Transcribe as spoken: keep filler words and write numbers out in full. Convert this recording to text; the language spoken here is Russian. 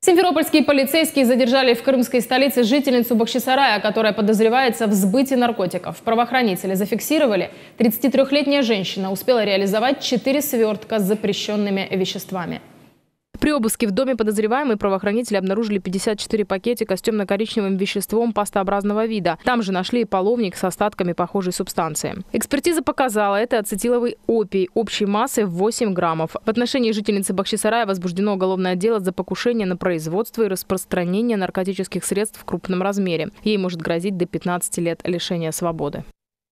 Симферопольские полицейские задержали в крымской столице жительницу Бахчисарая, которая подозревается в сбыте наркотиков. Правоохранители зафиксировали, тридцатитрёхлетняя женщина успела реализовать четыре свертка с запрещенными веществами. При обыске в доме подозреваемой правоохранители обнаружили пятьдесят четыре пакетика с темно-коричневым веществом пастообразного вида. Там же нашли и половник с остатками похожей субстанции. Экспертиза показала, это ацетиловый опий общей массой в восемь граммов. В отношении жительницы Бахчисарая возбуждено уголовное дело за покушение на производство и распространение наркотических средств в крупном размере. Ей может грозить до пятнадцати лет лишения свободы.